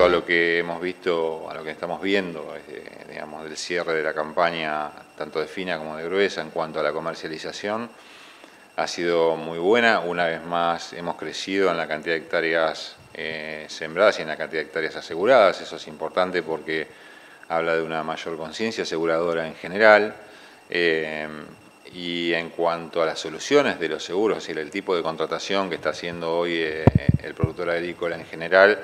a lo que hemos visto, a lo que estamos viendo, digamos, del cierre de la campaña, tanto de fina como de gruesa, en cuanto a la comercialización, ha sido muy buena. Una vez más hemos crecido en la cantidad de hectáreas sembradas y en la cantidad de hectáreas aseguradas. Eso es importante porque habla de una mayor conciencia aseguradora en general. Y en cuanto a las soluciones de los seguros, es decir, el tipo de contratación que está haciendo hoy el productor agrícola en general,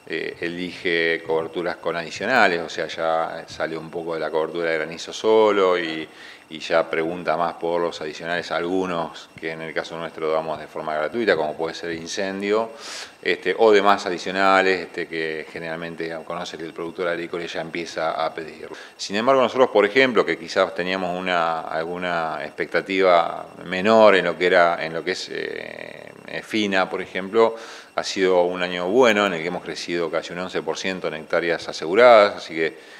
elige coberturas con adicionales, o sea, ya sale un poco de la cobertura de granizo solo y ya pregunta más por los adicionales, algunos que en el caso nuestro damos de forma gratuita, como puede ser incendio, o demás adicionales que generalmente conoce el productor agrícola y ya empieza a pedir. Sin embargo, nosotros, por ejemplo, que quizás teníamos alguna expectativa menor en lo que es fina, por ejemplo, ha sido un año bueno en el que hemos crecido casi un 11% en hectáreas aseguradas, así que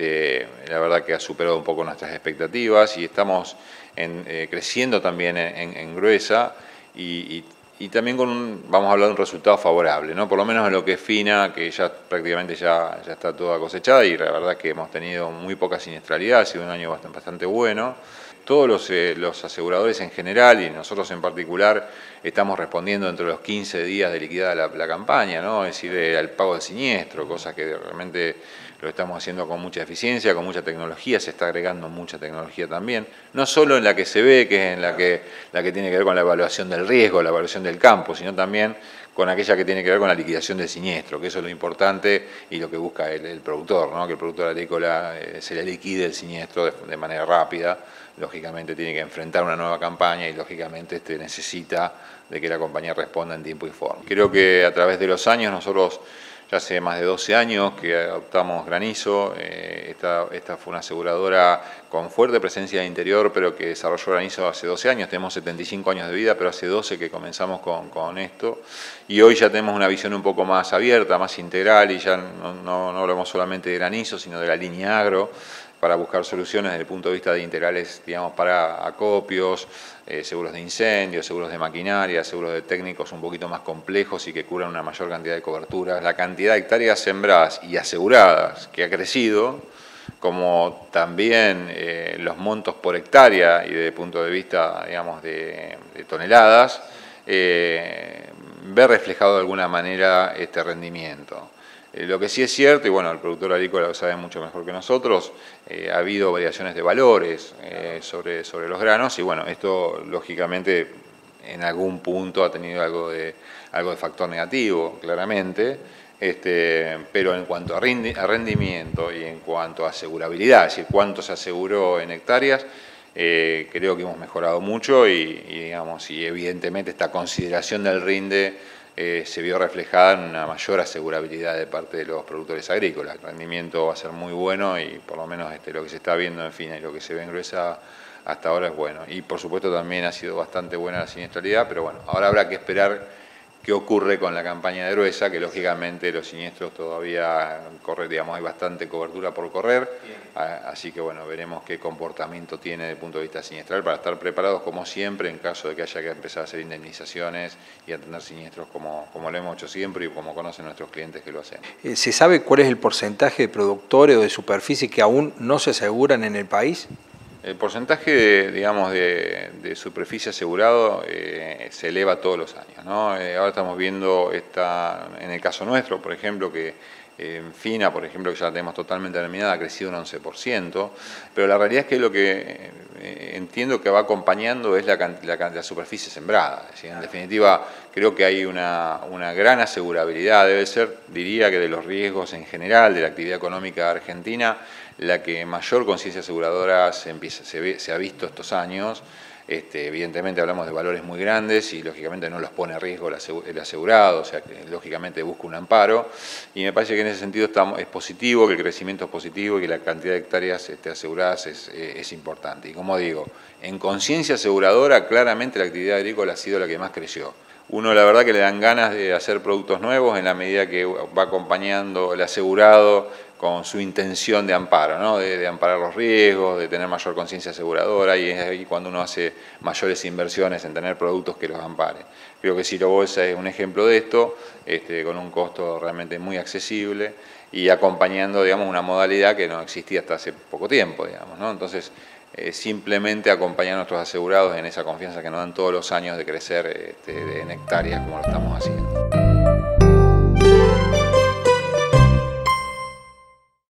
la verdad que ha superado un poco nuestras expectativas y estamos creciendo también en gruesa y también vamos a hablar de un resultado favorable, ¿no? Por lo menos en lo que es fina, que ya prácticamente ya está toda cosechada y la verdad que hemos tenido muy poca siniestralidad, ha sido un año bastante bueno. Todos los aseguradores en general y nosotros en particular estamos respondiendo dentro de los 15 días de liquidada la campaña, ¿no? Es decir, al pago de siniestro, cosa que realmente lo estamos haciendo con mucha eficiencia, con mucha tecnología, se está agregando mucha tecnología también, no solo en la que se ve, que es en la que tiene que ver con la evaluación del riesgo, la evaluación del campo, sino también con aquella que tiene que ver con la liquidación del siniestro, que eso es lo importante y lo que busca el productor, ¿no? Que el productor agrícola se le liquide el siniestro de manera rápida. Lógicamente tiene que enfrentar una nueva campaña y lógicamente necesita de que la compañía responda en tiempo y forma. Creo que a través de los años nosotros ya hace más de 12 años que adoptamos Granizo. Esta fue una aseguradora con fuerte presencia de interior, pero que desarrolló Granizo hace 12 años. Tenemos 75 años de vida, pero hace 12 que comenzamos con esto. Y hoy ya tenemos una visión un poco más abierta, más integral, y ya no hablamos solamente de Granizo, sino de la línea agro, para buscar soluciones desde el punto de vista de integrales, digamos, para acopios, seguros de incendios, seguros de maquinaria, seguros de técnicos un poquito más complejos y que cubran una mayor cantidad de coberturas. La cantidad de hectáreas sembradas y aseguradas que ha crecido, como también los montos por hectárea y desde el punto de vista, digamos, de toneladas, ve reflejado de alguna manera este rendimiento. Lo que sí es cierto, y bueno, el productor agrícola lo sabe mucho mejor que nosotros, ha habido variaciones de valores sobre los granos y bueno, esto lógicamente en algún punto ha tenido algo de factor negativo, claramente, pero en cuanto a rendimiento y en cuanto a asegurabilidad, es decir, cuánto se aseguró en hectáreas, creo que hemos mejorado mucho y evidentemente esta consideración del rinde se vio reflejada en una mayor asegurabilidad de parte de los productores agrícolas. El rendimiento va a ser muy bueno y por lo menos lo que se está viendo en fin y lo que se ve en gruesa hasta ahora es bueno. Y por supuesto también ha sido bastante buena la siniestralidad, pero bueno, ahora habrá que esperar qué ocurre con la campaña de gruesa, que lógicamente los siniestros todavía corren, digamos, hay bastante cobertura por correr, así que bueno, veremos qué comportamiento tiene desde el punto de vista siniestral para estar preparados como siempre en caso de que haya que empezar a hacer indemnizaciones y atender siniestros como lo hemos hecho siempre y como conocen nuestros clientes que lo hacen. ¿Se sabe cuál es el porcentaje de productores o de superficie que aún no se aseguran en el país? El porcentaje de superficie asegurado se eleva todos los años, ¿no? Ahora estamos viendo en el caso nuestro, por ejemplo, que en fina, por ejemplo, que ya la tenemos totalmente terminada, ha crecido un 11%, pero la realidad es que lo que entiendo que va acompañando es la superficie sembrada. Es decir, en definitiva, creo que hay una gran asegurabilidad, debe ser, diría que de los riesgos en general de la actividad económica argentina, la que mayor conciencia aseguradora se ha visto estos años. Evidentemente hablamos de valores muy grandes y lógicamente no los pone a riesgo el asegurado, o sea que lógicamente busca un amparo y me parece que en ese sentido es positivo, que el crecimiento es positivo y que la cantidad de hectáreas aseguradas es importante. Y como digo, en conciencia aseguradora claramente la actividad agrícola ha sido la que más creció. Uno la verdad que le dan ganas de hacer productos nuevos en la medida que va acompañando el asegurado con su intención de amparo, ¿no? de amparar los riesgos, de tener mayor conciencia aseguradora, y es ahí cuando uno hace mayores inversiones en tener productos que los amparen. Creo que Ciro Bolsa es un ejemplo de esto, con un costo realmente muy accesible y acompañando, digamos, una modalidad que no existía hasta hace poco tiempo, digamos, ¿no? Entonces, simplemente acompañar a nuestros asegurados en esa confianza que nos dan todos los años de crecer en hectáreas como lo estamos haciendo.